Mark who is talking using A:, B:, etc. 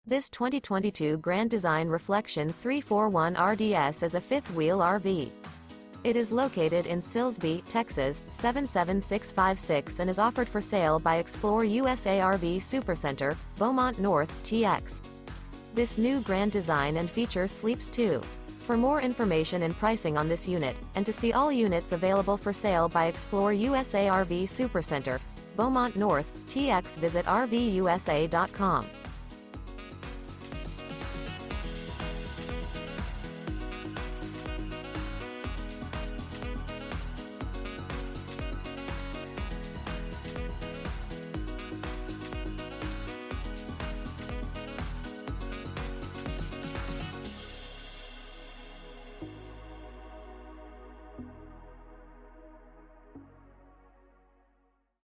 A: This 2022 Grand Design Reflection 341 RDS is a fifth-wheel RV. It is located in Silsbee, Texas, 77656 and is offered for sale by ExploreUSA RV Supercenter, Beaumont North, TX. This new Grand Design and feature sleeps 2. For more information and pricing on this unit, and to see all units available for sale by ExploreUSA RV Supercenter, Beaumont North, TX, visit RVUSA.com.